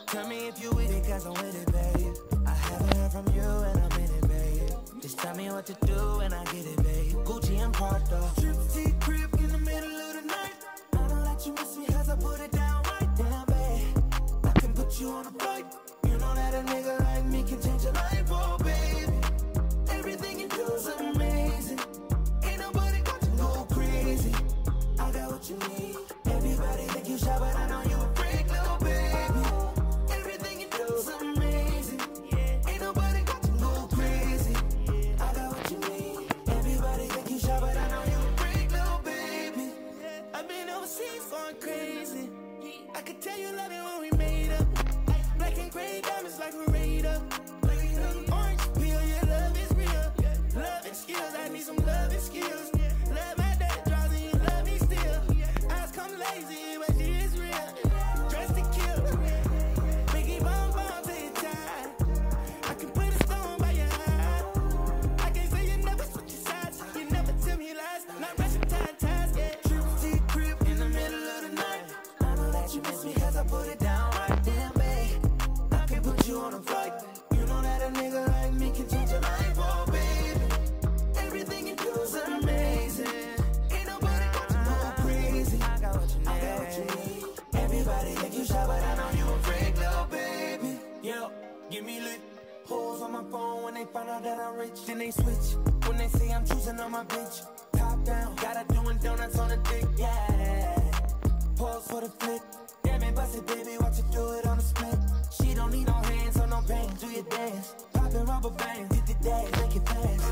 Tell me if you with it, cause I'm with it, babe. I haven't heard from you and I'm in it, babe. Just tell me what to do and I get it, babe. Gucci and Prada. Trip to crib in the middle of the night. I know that you miss me cause I put it down right. Damn, babe, I can put you on a flight. You know that a nigga like me can change your life, oh, baby. Everything you do is amazing. Ain't nobody got to go crazy. I got what you need. Everybody think you shy, but I know you a freak, little baby. Everything you do is amazing. Ain't nobody got to go crazy. I got what you need. Everybody think you shy, but I know you a freak, little baby. I've been overseas going crazy. I could tell you love it when we made up. Black and gray diamonds like a radar. Orange peel, your love is real. Love and skills, I need some love and skills. Love my dad draws and you love me still. Eyes come lazy, but she is real. Dressed to kill. Biggie bomb bomb to your tie. I can put a stone by your eye. I can't say you never switch your sides. You never tell me lies. Not rushing ties, yeah. Trip to crib in the middle of the night. I know that you miss me cause I put it down right. Damn, babe, I can put you on a flight. You know that a nigga like me can change your life, oh, baby. Everything you do is amazing. Ain't nobody got to go crazy. I got what you need. Everybody think you shy, but I know you a freak, little baby. Yo, give me lit. Hoes on my phone when they find out that I'm rich. Then they switch when they say I'm choosing on my bitch. Top down, got her doing donuts on the dick, yeah. Pause for the flick. Damn it, bust it, baby, watch you do it on the split. She don't need no hands or no pain, do your dance. Poppin' rubber bands, hit the dash, make it fast.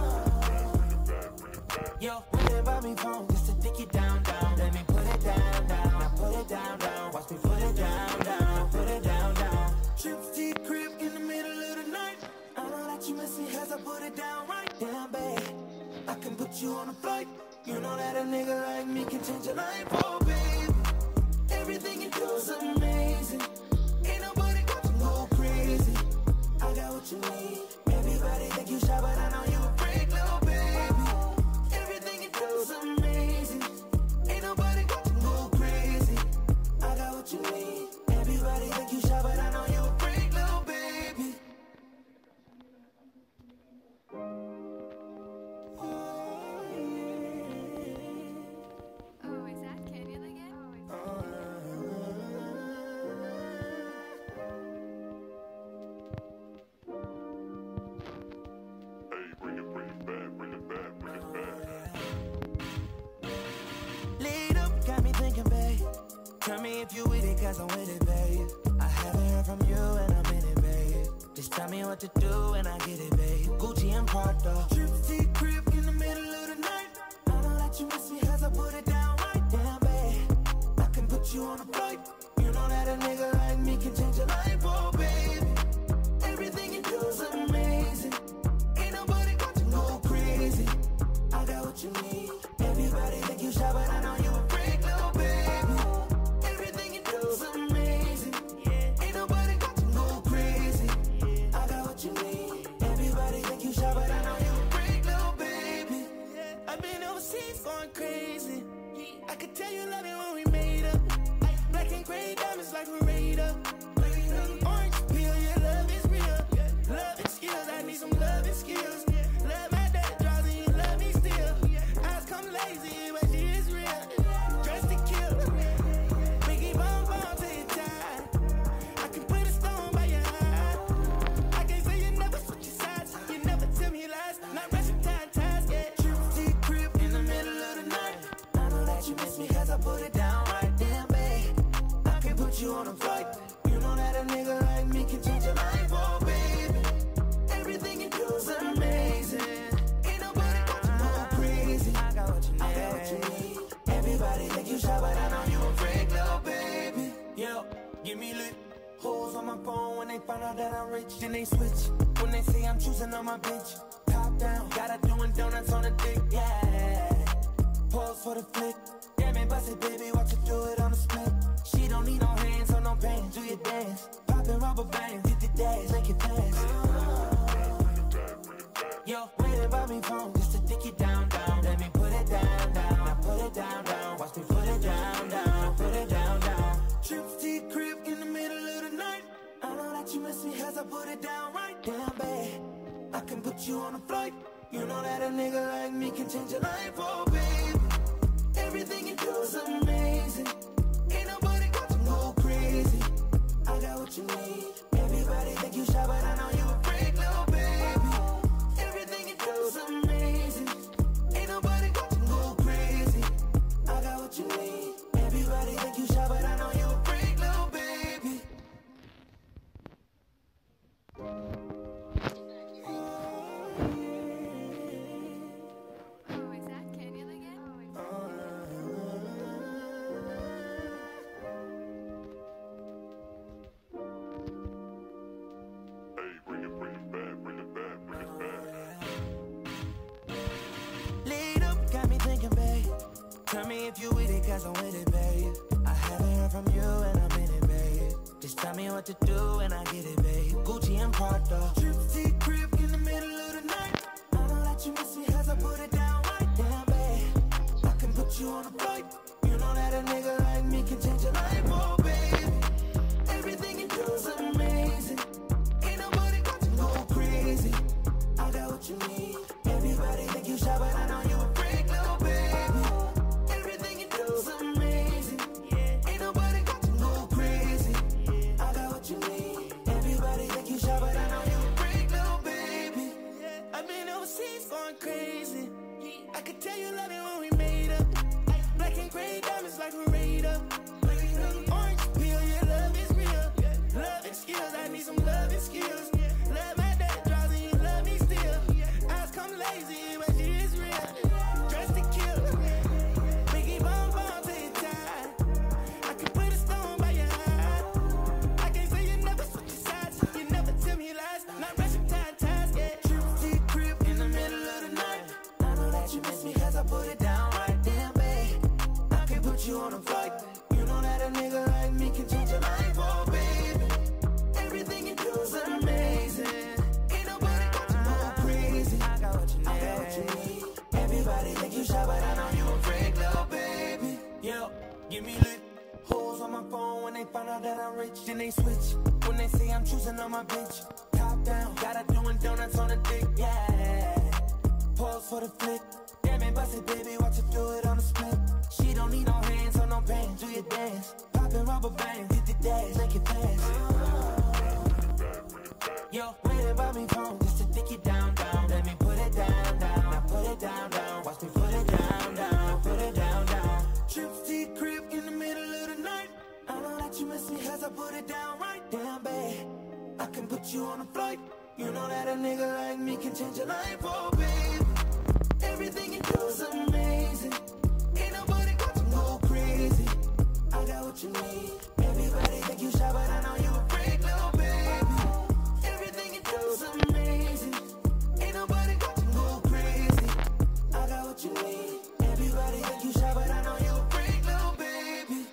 Yo, waiting by me phone just to dick it down, down. Let me put it down, down. Now put it down, down. Watch me put it down, down. Put it down, down. Trips to your crib in the middle of the night. I know that you miss me cause I put it down right. Damn, babe, I can put you on a flight. You know that a nigga like me can change your life, oh, baby. Everything you do is amazing. Ain't nobody got to go crazy. I got what you need. Everybody think you shy, but I know you a freak, little baby. Everything you do is amazing. Ain't nobody got to go crazy. I got what you need. Everybody think you shy, but I know you a freak, little baby. Oh, is that Canyon again? Lead up, got me thinking, babe. Tell me if you with it, cause I'm with it, babe. I haven't heard from you and I'm in it, babe. Just tell me what to do and I get it, babe. Gucci and Prada. Trip to your crib in the middle of the night. I know that you miss me cause I put it down right. Damn, babe, I can put you on a flight. You know that a nigga like me can change your life, oh, baby. Everything you do is amazing. Ain't nobody got to go crazy. I got what you need. Everybody think you shy, but I know you a freak, little baby. Everything you do is amazing. Ain't nobody got to go crazy. I got what you need. Everybody think you shy, but I know you a freak, little baby. I've been overseas going crazy. I could tell you love it when we made up. Black and gray diamonds like a radar. Orange peel, your love is real. Love and skills, I need some love and skills. Love my dad draws and you love me still. Eyes come lazy, but she is real. Dressed to kill. Biggie bomb bomb to your tie. I can put a stone by your eye. I can't say you never switch your sides. You never tell me lies. Not rushing ties, yeah. Trip to your crib in the middle of the night. I know that you miss me cause I put it down right. Damn, babe, I can put you on a flight. You know that a nigga like me can change your life, oh, baby. Everything you do is amazing. Ain't nobody got to go crazy. I got what you need. Everybody think you shy, but I know you a freak, little baby. Yo, give me lit. Hoes on my phone when they find out that I'm rich. Then they switch when they say I'm choosing on my bitch. Top down, got her doing donuts on the dick, yeah. Pause for the flick. Damn it, bust it, baby, watch you do it on the split. She don't need no hands or no pain, do your dance. Poppin' rubber bands, hit the dash, make it fast. Yo, waiting by me phone just to dick it down, down. Let me put it down, down. Now put it down, down. Watch me put it down, down. Put it down, down. Trips to your crib in the middle of the night. put you on a flight. You know that a nigga like me can change your life, oh baby. Everything you do is amazing. Ain't nobody got to go crazy. I got what you need. Everybody think you shy, but I know you a freak, little baby. Everything you do is amazing. Ain't nobody got to go crazy. I got what you need. Everybody think you shy, but I know you a freak, little baby. Tell me if you with it, cause I'm with it, babe. I haven't heard from you and I'm in it, babe. Just tell me what to do and I get it, babe. Gucci and Prada. Trip crib in the middle of the night. I know that you miss me as I put it down right. Damn, babe, I can put you on a flight. You know that a nigga like me can change your life, oh, baby. Everything you do is amazing. Ain't nobody got to go crazy. I got what you need. Everybody think you shy, but I know you a freak, little baby. Tell you love it when we made up. Black and gray diamonds like a radar. Orange peel, your love is real. Love and skills, I need some love and skills. Love my dad draws and you love me still. Eyes come lazy, but she is real. Dress to kill. Biggie bomb to your tie. I can put a stone by your eye. I can't say you never switch your sides. You never tell me lies. Not rushing ties, yeah. Trip crib in the middle of the night. You miss me cause I put it down right. Damn, babe, I can put you on a flight. You know that a nigga like me can change your life, oh baby. Everything you do is amazing. Ain't nobody got to go crazy. I got what you need. Everybody think you shy, but I know you a freak, little baby. Yo, give me lit. Hoes on my phone when they find out that I'm rich. Then they switch when they say I'm choosing on my bitch. Top down, gotta doing donuts on a dick, yeah. Pause for the flick. Damn it, bust it, baby, watch her do it on the split. She don't need no hands or no pain, do your dance. Poppin' rubber bands, hit the dash, make it fast. Yo, waiting by me phone, just to dick it down. Let me put it down. Now put it down. Watch me put it down. Put it down. Trip crib in the middle of the night. I know that you miss me as I put it down right. Damn, babe, I can put you on a flight. You know that a nigga like me can change your life, oh babe. Everything you do is amazing. Ain't nobody got to go crazy. I got what you need. Everybody think you shy, but I know you a freak, little baby. Everything you do is amazing. Ain't nobody got to go crazy. I got what you need. Everybody think you shy, but I know you a freak, little baby.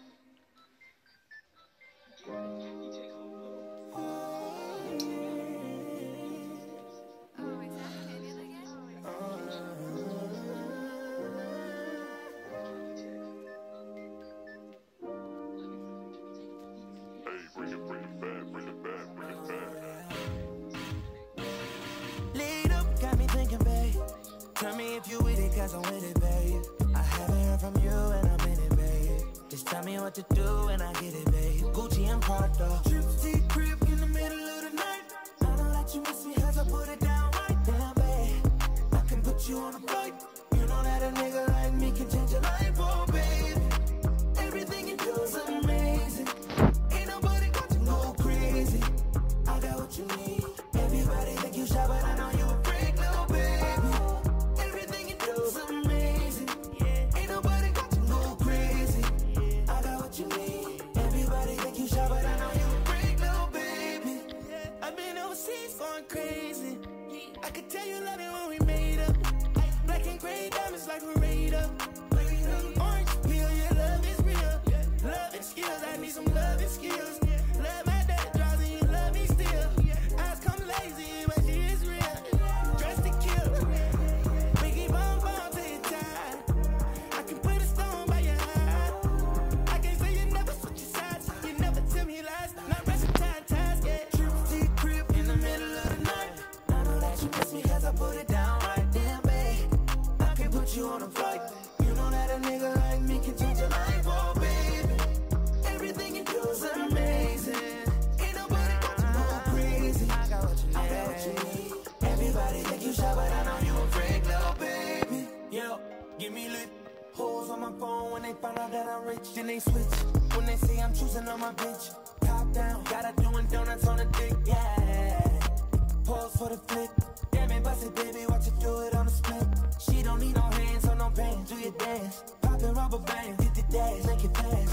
Tell me if you with it, cause I'm with it, babe. I haven't heard from you and I'm in it, babe. Just tell me what to do and I get it, babe. Gucci and Prada. Trip crib in the middle of the night. I know that you miss me as I put it down right. Damn, babe, I can put you on a flight. You know that a nigga like me can change your life, oh baby. Everything you do is amazing. Ain't nobody got to go crazy. I got what you need. Everybody think you shy, but I know you a freak, little baby. Crazy. I could tell you love it when we made up. Black and gray diamonds like a radar. Orange you on a flight. You know that a nigga like me can change your life, oh baby. Everything you do is amazing. Ain't nobody got to go crazy. I got what you need. Everybody think you shy, but I know you a freak, little baby. Yo, give me lit. Hoes on my phone when they find out that I'm rich. Then they switch when they say I'm choosing on my bitch. Top down, gotta doing donuts on the dick, yeah. Pause for the flick. Damn it, bust it, baby, watch you do it on the split. She don't need no hands or no pants, do your dance. Poppin' rubber bands, hit the dash, make it fast.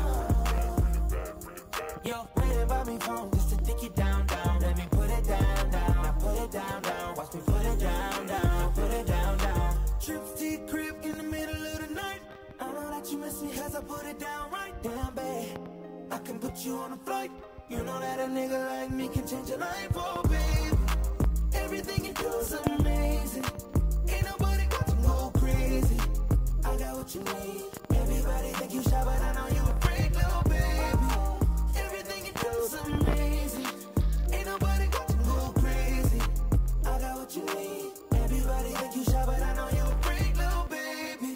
Yo, waiting by me phone just to dick it down, down. Let me put it down, down. Now put it down, down. Watch me put it down, down. Put it down, down. Trips to your crib in the middle of the night. I know that you miss me cause I put it down right. Damn, babe, I can put you on a flight. You know that a nigga like me can change your life, oh baby. Everything you do is amazing. Ain't nobody got to go crazy. I got what you need. Everybody think you shy, but I know you a freak, little baby. Everything you do is amazing. Ain't nobody got to go crazy. I got what you need. Everybody think you shy, but I know you a freak, little baby.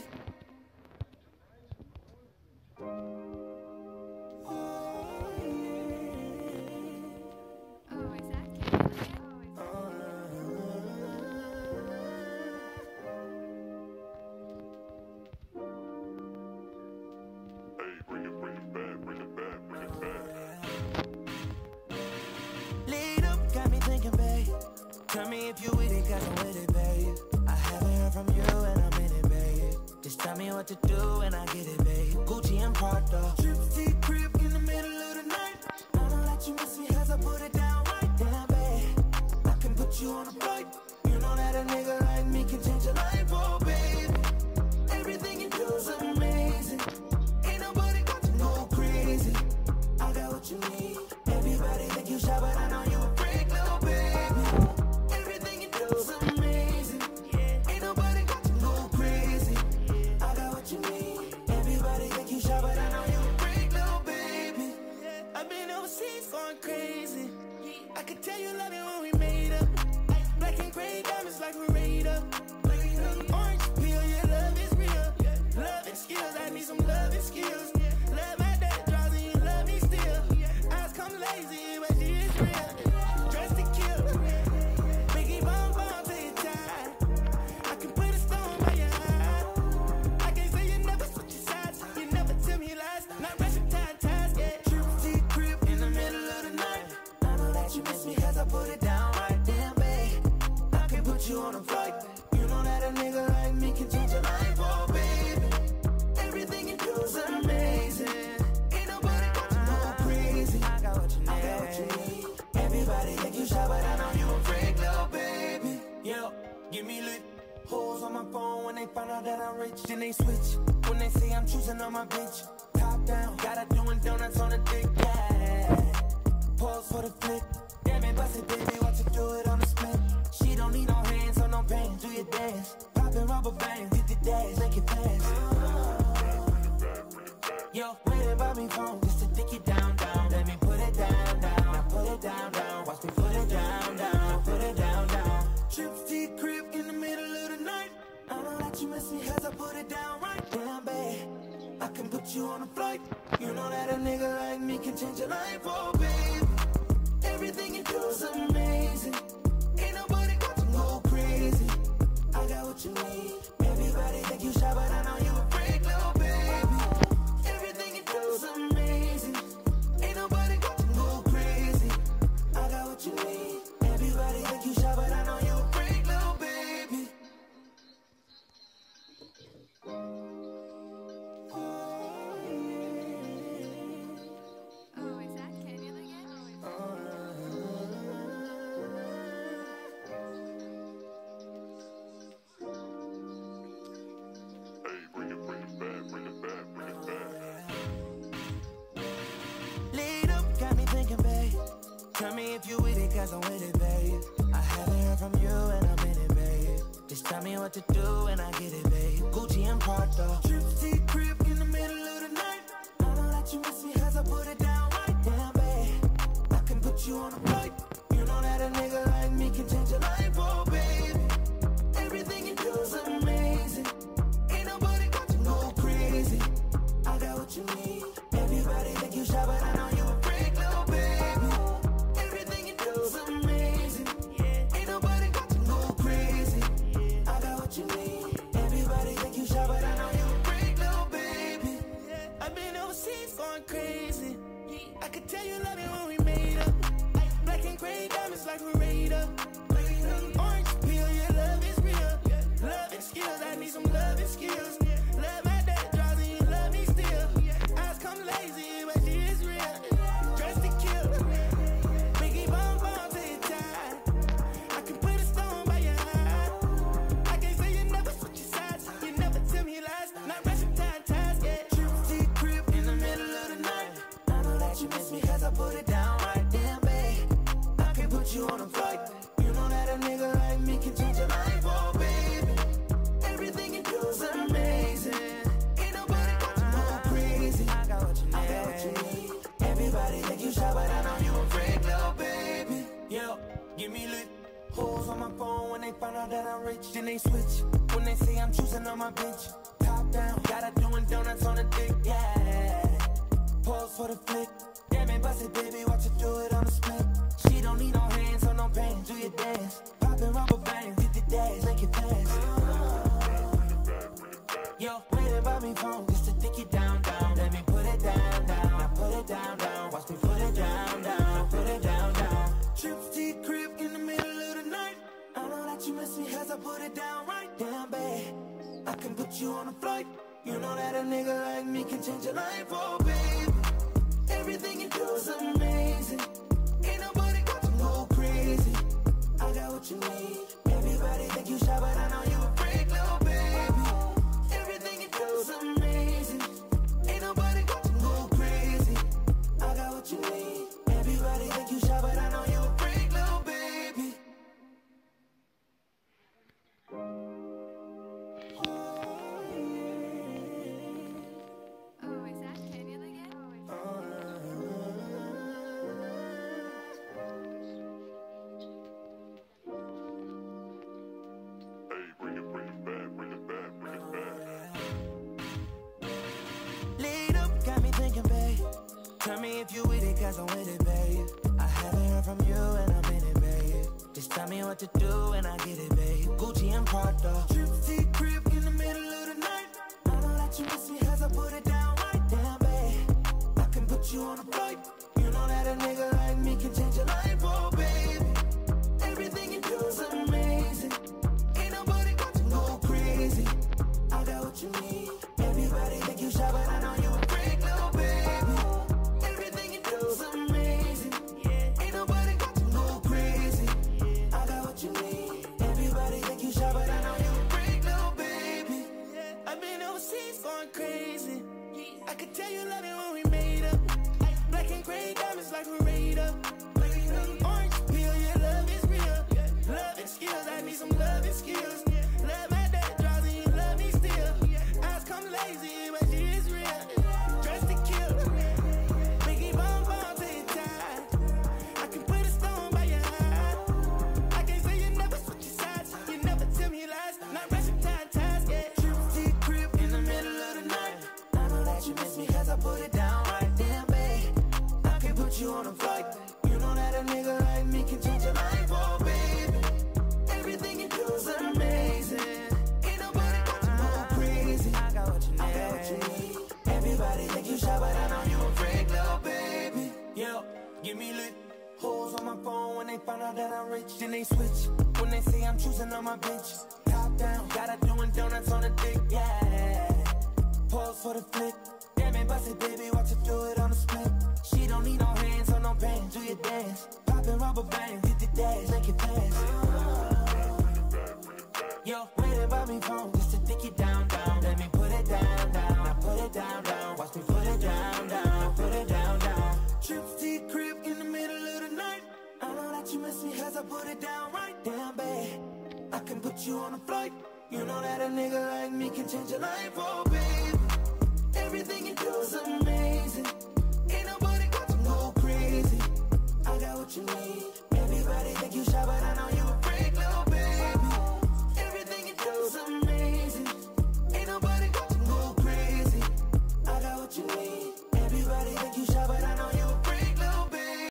Tell me if you with it, cause I'm with it, babe. I haven't heard from you and I'm in it, babe. Just tell me what to do and I get it, babe. Gucci and Prada. Trips to your crib in the middle of the night. I know that you miss me cause I put it down right. Damn, babe, I can put you on a flight. You know that a nigga like me can change your life, oh baby. Everything you do is amazing. Ain't nobody got to go crazy. I got what you need. Everybody think you shy, but I know you a freak, little baby. Going crazy. I could tell you love it when we made up. Black and gray diamonds like we're made up. Orange peel, your love is real. Love and skills, I need some love and skills. Love my dad draws and you love me still. Eyes come lazy, but she is real. Dress to kill. Biggie bomb bomb to your tie. I can put a stone by your eye. I can't say you never switch your sides. You never tell me lies. Not rushing time, yeah. Trips to your crib in the middle of the night. I know that you miss me cause I put it down right. Damn, babe, I can put you on a flight. You know that a nigga like me can change your life, oh baby. Everything you do is amazing. Ain't nobody got to go crazy. I got what you need. Everybody think you shy, but I know you a freak, little baby. Yo, give me lit. Hoes on my phone when they find out that I'm rich. Then they switch when they say I'm choosing on my bitch. Top down, gotta doing donuts on the dick, yeah. Pause for the flick. Damn it, bust it, baby, watch you do it on the split. She don't need no hands or no pants, do your dance. Poppin' rubber bands, hit the dash, make it fast. Yo, waiting by me phone just to dick it down, down. Let me put it down, down. Now put it down, down. Watch me put it down, down. Put it down, down. Trips to your crib in the middle of the night. I know that you miss me cause I put it down right. Damn, babe, I can put you on a flight. You know that a nigga like me can change your life, oh baby. Everything you do is amazing. Ain't nobody got to go crazy. I got what you need. Everybody think you shy, but I know you a freak, little baby. Everything you do is amazing. Ain't nobody got to go crazy. I got what you need. Everybody think you shy, but I know you a freak, little baby. Oh, is that Canyon again? Lead up, got me thinking, babe. Tell me if you with it, cause I'm with it, babe. I haven't heard from you and I'm in it, babe. Just tell me what to do and I get it, babe. Gucci and Prada. Trips to your crib in the middle of the night. I know that you miss me cause I put it down right. Damn, babe, I can put you on a flight. You know that a nigga like me can change your life, oh baby. Everything you do is amazing. skills. Love my dad draws and you love me still. Eyes come lazy, but she is real. Dressed to kill. Biggie bomb bomb till you die. I can put a stone by your eye. I can't say you never switch your sides. You never tell me lies. Not rushing ties, yeah. Trip to your crib in the middle of the night. I know that you miss me cause I put it down right. Damn, babe, I can put you on a flight. You know that a nigga like me can change your life, oh baby. Everything you do is amazing. Ain't nobody got to go crazy. I got what you need. Everybody think you shy, but I know you a freak, little baby. Yo, give me lit. Hoes on my phone when they find out that I'm rich. Then they switch when they say I'm choosing on my bitch. Top down, got her doing donuts on the dick, yeah. Pause for the flick. Damn it, bust it, baby, watch her do it on the split. She don't need no hands or no pain, do your dance. Poppin' rubber bands, hit the dash, make it fast. Yo, waiting by me phone just to dick it down, down. Let me put it down, down. I put it down, down. Watch me put it down, down. Put it down, down. Trips to your crib in the middle of the night. I know that you miss me as I put it down right. Damn, babe, I can put you on a flight. You know that a nigga like me can change your life, oh baby. Everything you do is amazing. Ain't nobody got to go crazy. I got what you need. Everybody think you shy, but I know you a freak, little baby. Everything you do is amazing. Ain't nobody got to go crazy. I got what you need. Everybody think you shy, but I know you a freak, little baby. Oh, is that Canyon again? Lead up, got me thinking, babe. Tell me if you with it, cause I'm with it, babe. I haven't heard from you and I'm in it, babe. Just tell me what to do and I get it, babe. Gucci and Prada. Trip to your crib in the middle of the night. I know that you miss me as I put it down right. Damn, babe, I can put you on a flight. You know that a nigga like me can change your life, oh baby. Everything you do is amazing. Ain't nobody got to go crazy. I got what you need. Everybody think you shy, but I know you a freak, little baby. Everything you do is amazing. Ain't nobody got to go crazy. I got what you need. Everybody think you shy, but I know you a freak, little baby. I've been overseas going crazy. I could tell you love it when we made up. Black and gray diamonds like we're raid up. Orange peel, your love is real. Love and skills, I need some love and skills. Love my dad draws and you love me still. Eyes come lazy, but she is real. Dressed to kill. Biggie bomb bomb till you die. I can put a stone by your eye. I can't say you never switch your sides. You never tell me lies. Not rushing ties, yeah. Trip to your crib in the middle of the night. I know that you miss me cause I put it down right. Damn, babe, I can put you on a flight. You know that a nigga like me can change your life, oh baby. Everything you do is amazing. Ain't nobody got to go crazy. I got what you need. Everybody think you shy, but I know you a freak, little baby. Yo, give me lit. Hoes on my phone when they find out that I'm rich. Then they switch when they say I'm choosing on my bitch. Top down, got her doing donuts on the dick, yeah. Pause for the flick. Damn it, bust it, baby, watch her do it on the split. She don't need no hands or no pain, do your dance. Poppin' rubber bands, hit the dash, make it fast. Yo, waiting by me phone just to dick it down, down. Let me put it down, down. I put it down, down. Watch me put it down, down. Put it down, down. Trips to your crib in the middle of the night. I know that you miss me as I put it down right. Damn, babe, I can put you on a flight. You know that a nigga like me can change your life, oh baby. Everything you do is amazing. Ain't nobody got to go crazy. I got what you need.